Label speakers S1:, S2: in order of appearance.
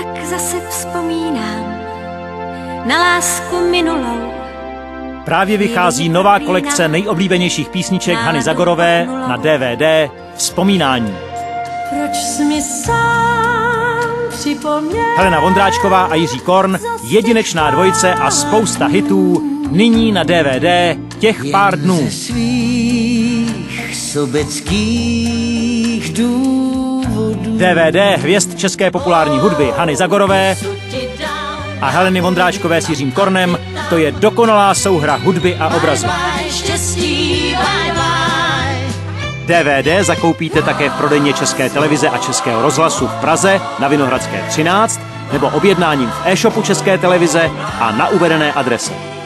S1: tak zase vzpomínám na lásku minulou.
S2: Právě vychází nová kolekce nejoblíbenějších písniček Hany Zagorové na DVD Vzpomínání.
S1: Proč jsi mi sám připomněl?
S2: Helena Vondráčková a Jiří Korn, jedinečná dvojice a spousta hitů, nyní na DVD Těch pár dnů. DVD hvězd české populární hudby Hany Zagorové a Heleny Vondráčkové s Jiřím Kornem, to je dokonalá souhra hudby a obrazu. DVD zakoupíte také v prodejně České televize a Českého rozhlasu v Praze na Vinohradské 13 nebo objednáním v e-shopu České televize a na uvedené adrese.